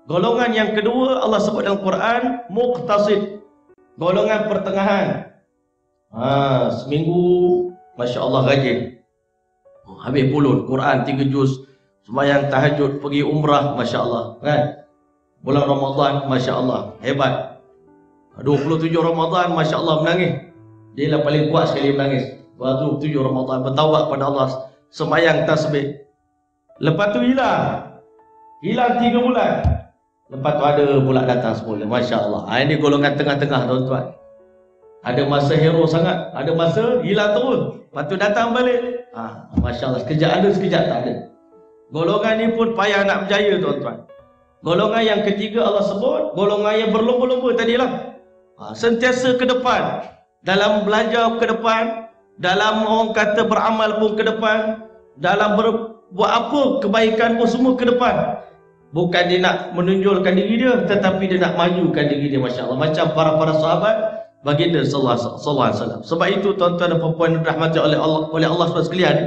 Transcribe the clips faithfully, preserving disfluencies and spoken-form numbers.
Golongan yang kedua Allah sebut dalam Quran muqtasid, golongan pertengahan. Ha, seminggu Masya Allah rajin, habis pulun Quran tiga juz, sembahyang tahajud, pergi umrah, Masya Allah kan. Bulan Ramadan Masya Allah hebat, dua puluh tujuh Ramadan Masya Allah menangis. Dia lah paling kuat sekali menangis. dua puluh tujuh Ramadan bertaubat pada Allah, sembahyang tasbih. Lepas tu hilang, hilang tiga bulan. Lepas tu ada pula datang semula, Masya Allah. Ha, ini golongan tengah-tengah tuan-tuan. Ada masa hero sangat, ada masa hilang terus, lepas tu datang balik. Ha, Masya Allah, sekejap ada, sekejap tak ada. Golongan ni pun payah nak berjaya tuan-tuan. Golongan yang ketiga Allah sebut golongan yang berlomba-lomba tadilah. Ha, sentiasa ke depan, dalam belajar ke depan, dalam orang kata beramal pun ke depan, dalam berbuat apa kebaikan pun semua ke depan. Bukan dia nak menunjulkan diri dia, tetapi dia nak majukan diri dia, Masya Allah. Macam para-para sahabat baginda sallallahu alaihi wasallam. Sebab itu tuan-tuan dan puan-puan yang dirahmati oleh Allah, oleh Allah subhanahu wa taala sekalian,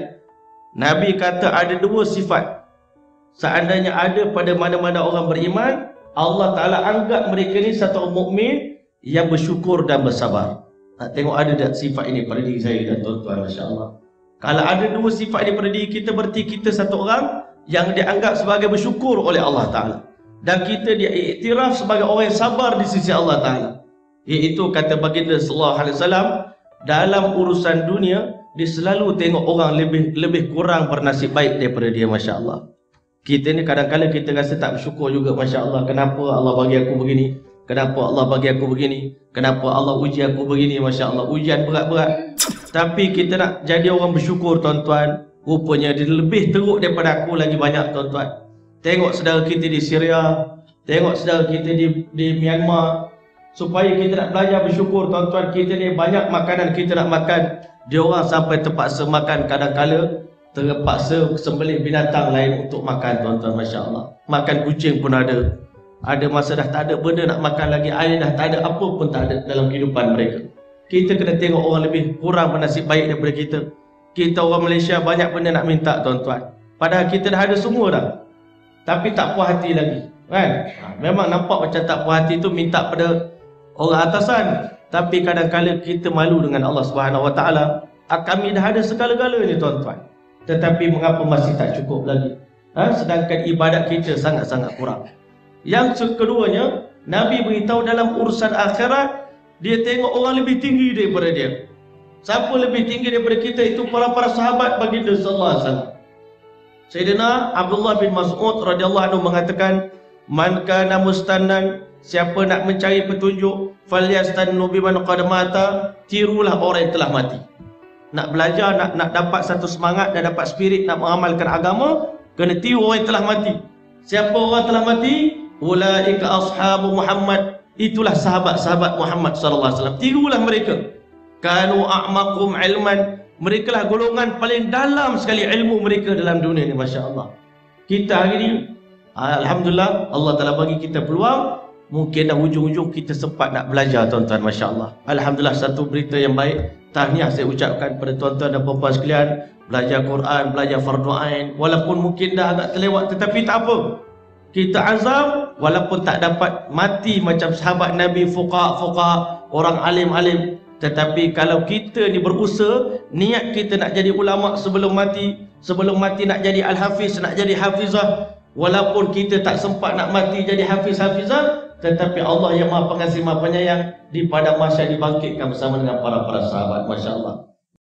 Nabi kata ada dua sifat. Seandainya ada pada mana-mana orang beriman, Allah Ta'ala anggap mereka ni satu orang mukmin yang bersyukur dan bersabar. Nak tengok ada tak sifat ini pada diri saya dan tuan-tuan, Masya Allah. Kalau ada dua sifat ini pada diri kita, berarti kita satu orang yang dianggap sebagai bersyukur oleh Allah Ta'ala, dan kita diiktiraf sebagai orang yang sabar di sisi Allah Ta'ala. Iaitu kata baginda sallallahu alaihi wasallam, dalam urusan dunia dia selalu tengok orang lebih lebih kurang bernasib baik daripada dia, Masya Allah. Kita ni kadang-kadang kita rasa tak bersyukur juga, Masya Allah. Kenapa Allah bagi aku begini? Kenapa Allah bagi aku begini? Kenapa Allah uji aku begini? Masya Allah, ujian berat-berat. Tapi kita nak jadi orang bersyukur tuan-tuan, rupanya dia lebih teruk daripada aku lagi banyak tuan-tuan. Tengok saudara kita di Syria, tengok saudara kita di, di Myanmar. Supaya kita nak belajar bersyukur tuan-tuan, kita ni banyak makanan kita nak makan, dia orang sampai terpaksa makan, kadang-kala terpaksa sembelih binatang lain untuk makan tuan-tuan, Masya Allah. Makan kucing pun ada. Ada masa dah tak ada benda nak makan lagi, air dah tak ada, apa pun tak ada dalam kehidupan mereka. Kita kena tengok orang lebih kurang bernasib baik daripada kita. Kita orang Malaysia banyak benda nak minta tuan-tuan, padahal kita dah ada semua dah, tapi tak puas hati lagi kan. Ha, memang nampak macam tak puas hati tu minta pada orang atasan, tapi kadang-kadang kita malu dengan Allah Subhanahu Wa Taala. Kami dah ada segala-galanya tuan-tuan, tetapi mengapa masih tak cukup lagi? Ha? Sedangkan ibadat kita sangat-sangat kurang. Yang keduanya, Nabi beritahu dalam urusan akhirat, dia tengok orang lebih tinggi daripada dia. Siapa lebih tinggi daripada kita? Itu para-para sahabat baginda sallallahu alaihi wasallam. Sayyidina Abdullah bin Mas'ud radhiyallahu anhu mengatakan, man kana mustannan, siapa nak mencari petunjuk, falyastannu biman qad mata, tirulah orang yang telah mati. Nak belajar, nak nak dapat satu semangat dan dapat spirit nak mengamalkan agama, kena tiru orang yang telah mati. Siapa orang telah mati? Ulaika ashabu Muhammad, itulah sahabat-sahabat Muhammad sallallahu alaihi wasallam. Tirulah mereka. Kanu a'maqum ilman, mereka lah golongan paling dalam sekali ilmu mereka dalam dunia ni, Masya Allah. Kita hari ni alhamdulillah Allah Ta'ala bagi kita peluang, mungkin dah hujung-hujung kita sempat nak belajar tuan-tuan, Masya Allah. Alhamdulillah, satu berita yang baik, tahniah saya ucapkan pada tuan-tuan dan puan-puan sekalian. Belajar Quran, belajar fardu ain, walaupun mungkin dah agak terlewat, tetapi tak apa. Kita azam, walaupun tak dapat mati macam sahabat Nabi, fuqaha-fuqaha, orang alim-alim, tetapi kalau kita ni berusaha, niat kita nak jadi ulama sebelum mati, sebelum mati nak jadi al-hafiz, nak jadi hafizah, walaupun kita tak sempat nak mati jadi hafiz-hafizah, tetapi Allah yang Maha Pengasih Maha Penyayang di pada masa dibangkitkan bersama dengan para-para sahabat, Masya Allah.